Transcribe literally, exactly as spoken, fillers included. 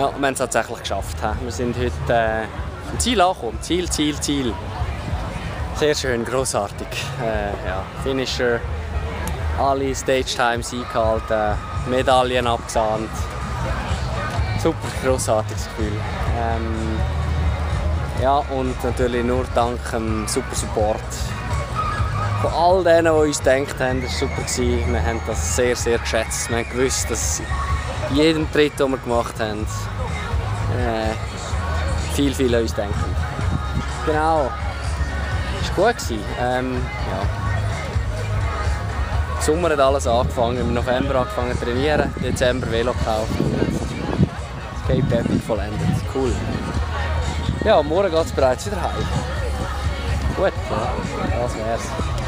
Ja, wir haben es tatsächlich geschafft. Wir sind heute äh, am Ziel angekommen. Ziel, Ziel, Ziel. Sehr schön, grossartig. Äh, ja, Finisher, alle Stage-Times eingehalten, Medaillen abgesahnt. Super, grossartiges Gefühl. Ähm, ja, und natürlich nur dank dem super Support von all denen, die uns gedacht haben. Das war super. Wir haben das sehr, sehr geschätzt. Wir haben gewusst, dass jedem Tritt, den wir gemacht haben, äh, viel, viel an uns denken. Genau. Es war gut. Ähm, ja. Im Sommer hat alles angefangen. Im November angefangen zu trainieren, im Dezember Velo gekauft und das Cape Epic vollendet. Cool. Ja, morgen geht es bereits wieder heim. Gut, ja, das wär's.